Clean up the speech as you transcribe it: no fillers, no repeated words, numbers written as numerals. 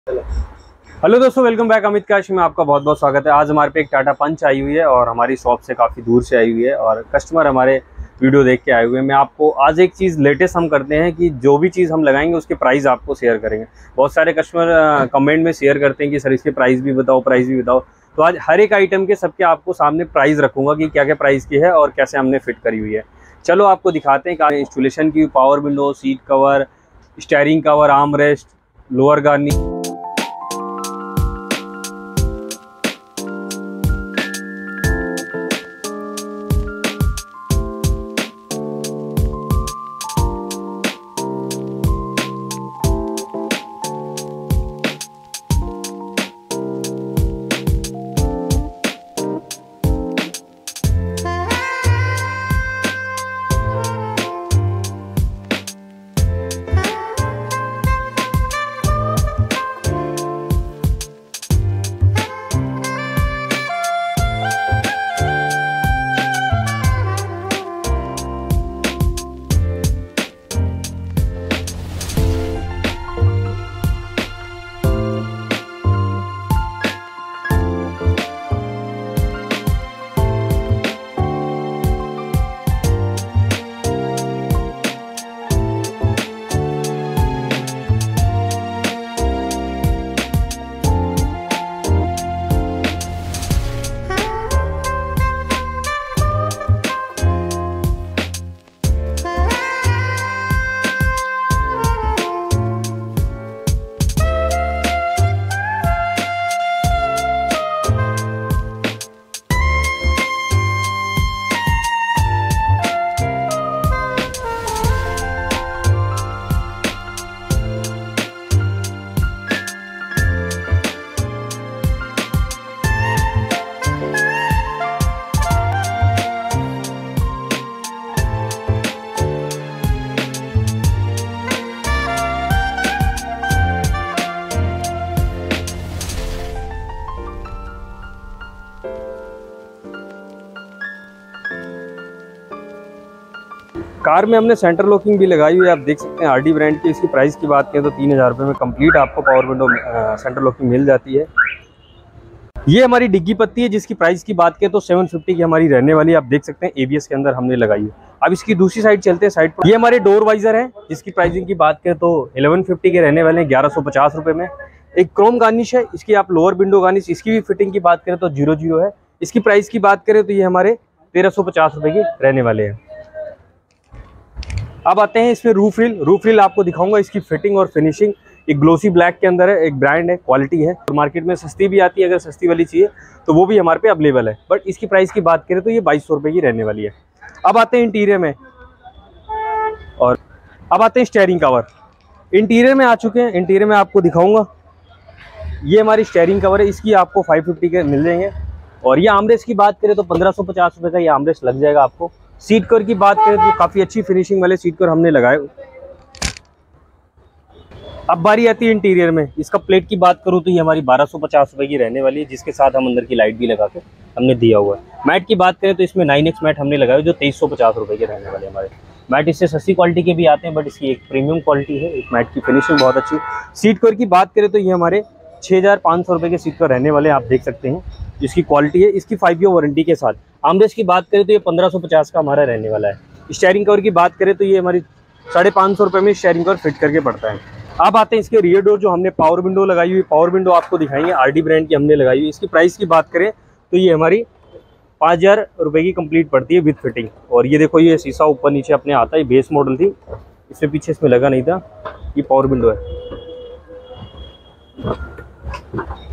Hello दोस्तों, welcome back. Amit cash में आपका बहुत बहुत स्वागत है। आज हमारे पे एक टाटा पंच आई हुई है और हमारी शॉप से काफ़ी दूर से आई हुई है और कस्टमर हमारे वीडियो देख के आए हुए हैं। मैं आपको आज एक चीज़ लेटेस्ट हम करते हैं कि जो भी चीज़ हम लगाएंगे उसके प्राइस आपको शेयर करेंगे। बहुत सारे कस्टमर कमेंट में शेयर करते हैं कि सर इसके प्राइस भी बताओ, प्राइस भी बताओ। तो आज हर एक आइटम के सबके आपको सामने प्राइस रखूँगा कि क्या क्या प्राइस की है और कैसे हमने फिट करी हुई है। चलो आपको दिखाते हैं कि इंस्टॉलेशन की power window, seat cover, steering cover, arm rest, lower garnish. Car में हमने सेंटर लॉकिंग भी लगाई हुई है, आप देख सकते हैं आरडी ब्रांड की। इसकी प्राइस की बात करें तो 3000 रुपये में कंप्लीट आपको पावर विंडो सेंटर लॉकिंग मिल जाती है। ये हमारी डिग्गी पत्ती है जिसकी प्राइस की बात करें तो 750 की हमारी रहने वाली है। आप देख सकते हैं एबीएस के अंदर हमने लगाई है। अब इसकी दूसरी साइड चलते हैं। साइड पर ये हमारे डोर वाइजर है जिसकी प्राइसिंग की बात करें तो 1150 के रहने वाले हैं, 1150 रुपये में। एक क्रोम गार्निश है, इसकी आप लोअर विंडो गार्निश, इसकी भी फिटिंग की बात करें तो 00 है। इसकी प्राइस की बात करें तो ये हमारे 1350 रुपये के रहने वाले हैं। अब आते हैं इसमें रूफ रिल आपको दिखाऊंगा इसकी फिटिंग और फिनिशिंग। एक ग्लोसी ब्लैक के अंदर है, एक ब्रांड है, क्वालिटी है। तो मार्केट में सस्ती भी आती है, अगर सस्ती वाली चाहिए तो वो भी हमारे पे अवेलेबल है। बट इसकी प्राइस की बात करें तो ये 2200 रुपये की रहने वाली है। अब आते हैं इंटीरियर में और अब आते हैं स्टीयरिंग कवर। इंटीरियर में आ चुके हैं, इंटीरियर में आपको दिखाऊंगा। ये हमारी स्टीयरिंग कवर है, इसकी आपको 550 के मिल जाएंगे। और ये आर्मरेस्ट की बात करें तो 1550 रुपये का ये आर्मरेस्ट लग जाएगा आपको। सीट कवर की बात करें तो काफ़ी अच्छी फिनिशिंग वाले सीट कवर हमने लगाए। अब बारी आती है इंटीरियर में। इसका प्लेट की बात करूँ तो ये हमारी 1250 रुपये की रहने वाली है, जिसके साथ हम अंदर की लाइट भी लगा के हमने दिया हुआ है। मैट की बात करें तो इसमें 9X मैट हमने लगाए जो 2350 रुपये के रहने वाले हमारे। मैट इससे सस्ती क्वालिटी के भी आते हैं बट इसकी एक प्रीमियम क्वालिटी है। एक मैट की फिनिशिंग बहुत अच्छी। सीट कवर की बात करें तो ये हमारे 6500 रुपये के सीट कवर रहने वाले आप देख सकते हैं, जिसकी क्वालिटी है। इसकी 5 ईयर वारंटी के साथ। आर्मरेस्ट की बात करें तो ये 1550 का हमारा रहने वाला है। स्टीयरिंग कवर की बात करें तो ये हमारी 550 रुपये में स्टीयरिंग कवर फिट करके पड़ता है। अब आते हैं इसके रियर डोर, जो हमने पावर विंडो लगाई हुई। पावर विंडो आपको दिखाएंगे, आरडी ब्रांड की हमने लगाई हुई। इसकी प्राइस की बात करें तो ये हमारी 5000 रुपये की कंप्लीट पड़ती है विद फिटिंग। और ये देखो, ये शीशा ऊपर नीचे अपने आता है, बेस मॉडल थी, इससे पीछे इसमें लगा नहीं था। ये पावर विंडो है।